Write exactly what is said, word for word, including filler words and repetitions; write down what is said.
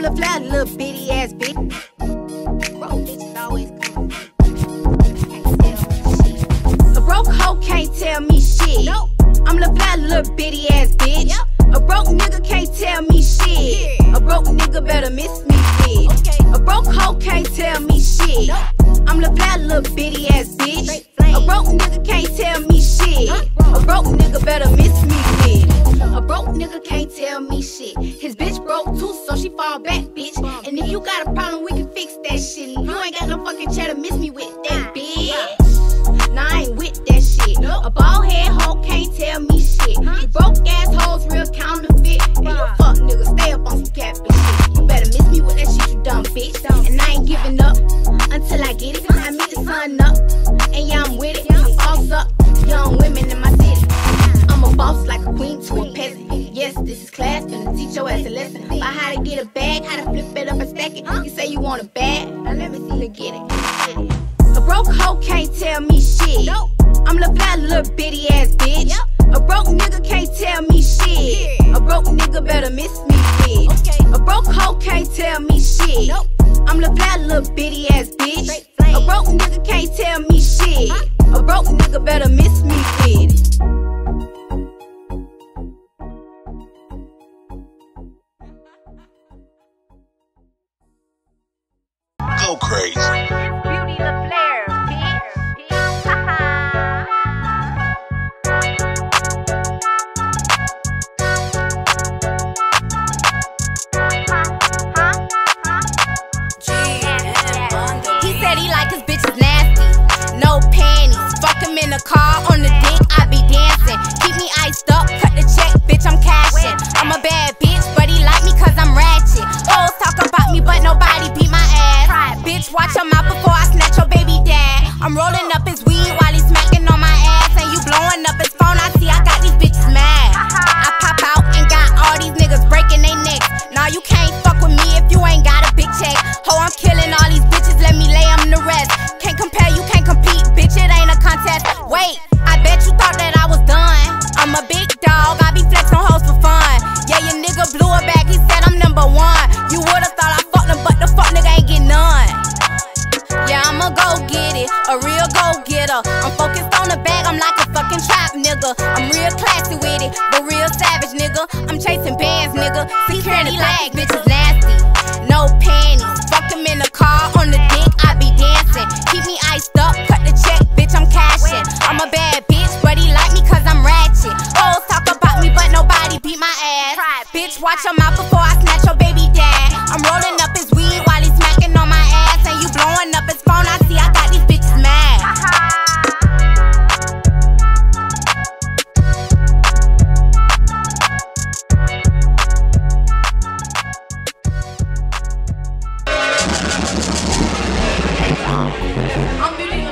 the fly, little bitty ass bitch. Broke bitches always come. A broke hoe can't tell me shit. Nope. I'm the fly, little bitty ass bitch. Yep. A broke nigga can't tell me shit. Yeah. A broke nigga better miss me with. Okay. A broke hoe can't tell me shit. Nope. I'm the fly, little bitty ass bitch. A broke nigga can't tell me shit. A broke nigga better miss me with. A broke nigga can't tell me shit. His bitch broke too, so she fall back, bitch. And if you got a problem, we can fix that shit. You ain't got no fucking cheddar, miss me with that, bitch. Nah, I ain't with that shit. A bald head hoe can't tell me shit. You broke ass hoes, real counterfeit. And you fuck nigga, stay up on some catfish shit. You better miss me with that shit, you dumb bitch. And I ain't giving up until I get it. I meet the sun up, and yeah, I'm with it. Boss up, young women in my city. I'm a boss like a queen to a peasant. Yes, this is class, gonna teach your ass a lesson about how to get a bag, how to flip it up and stack it. You say you want a bag, now let me see you get it. A broke hoe can't tell me shit. I'm the fly, little bitty ass bitch. A broke nigga can't tell me shit. A broke nigga better miss me with. A broke hoe can't tell me shit. I'm the fly, little bitty ass bitch. A broke nigga can't tell me shit. A broke nigga better miss me with it. Go crazy. Beauty the Flair, bitch. He said he like his bitches nasty, no panties. Fuck him in the car, on the dick, I be dancing. Keep me iced up, cut the check, bitch, I'm cashing. I'm a bad bitch, but he like me cause I'm ratchet. Hoes talk about me, but nobody beat my ass. Bitch, watch your mouth before I snatch your baby dad. I'm rolling up his weed while he's smacking on my ass. And you blowing up his phone, I see I got these bitches mad. I pop out and got all these niggas breaking their necks. Nah, you can't fuck with me if you ain't got a big check. Ho, I'm killing all these bitches, let me lay them to rest. Can't compare, you can't compete, bitch, it ain't a contest. Wait, I bet you thought that I was done. I'm a big dog, I be flexing hoes for fun. Yeah, your nigga blew a bag, he said I'm number one. You would've thought I fucked him, but the fuck nigga ain't get none. Yeah, I'ma go get it, a real go-getter. I'm focused on the bag, I'm like a fucking trap nigga. I'm real classy with it, but real savage nigga. I'm chasing bands, nigga. Security lag, bitches nasty, no panties. Fuck him in the car, on the dick, I be dancing. Keep me iced up, cut the check, bitch, I'm cashing. I'm a bad bitch, but he like me cause I'm ratchet. Hoes talk about me, but nobody beat my ass. Bitch, watch your mouth before I snatch your baby dad. I'm rolling up his weed while he's smacking on my ass. And you blowing up his phone, I see I got these bitches mad. I'm beauty